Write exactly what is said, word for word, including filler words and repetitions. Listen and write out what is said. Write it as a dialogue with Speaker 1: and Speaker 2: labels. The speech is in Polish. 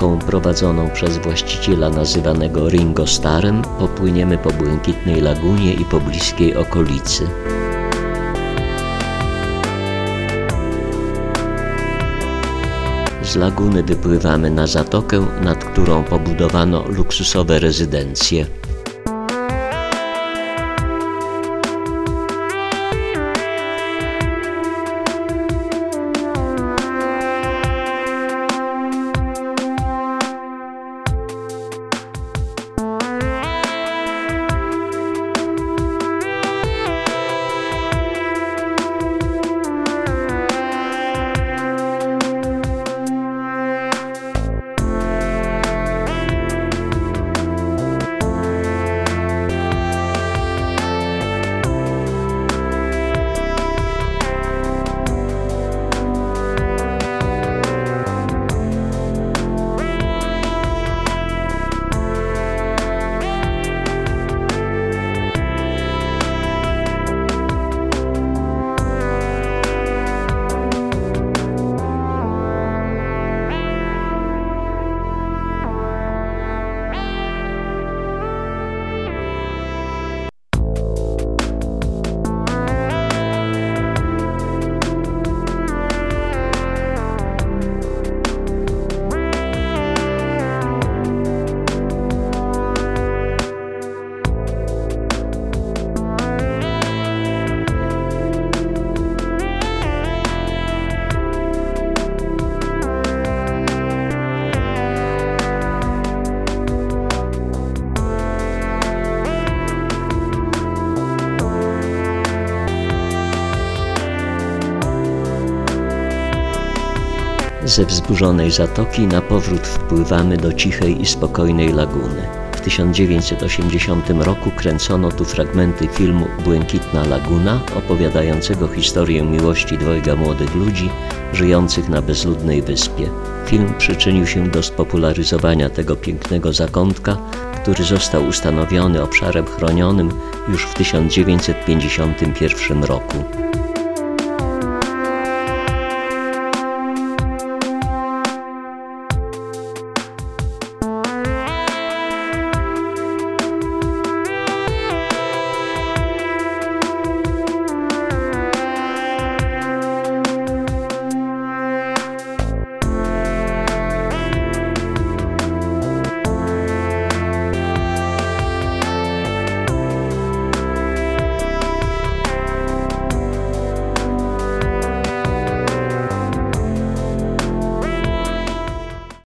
Speaker 1: zatoką prowadzoną przez właściciela nazywanego Ringo Starrem popłyniemy po Błękitnej Lagunie i pobliskiej okolicy. Z laguny wypływamy na zatokę, nad którą pobudowano luksusowe rezydencje. Ze wzburzonej zatoki na powrót wpływamy do cichej i spokojnej laguny. W tysiąc dziewięćset osiemdziesiątym roku kręcono tu fragmenty filmu Błękitna Laguna, opowiadającego historię miłości dwojga młodych ludzi żyjących na bezludnej wyspie. Film przyczynił się do spopularyzowania tego pięknego zakątka, który został ustanowiony obszarem chronionym już w tysiąc dziewięćset pięćdziesiątym pierwszym roku.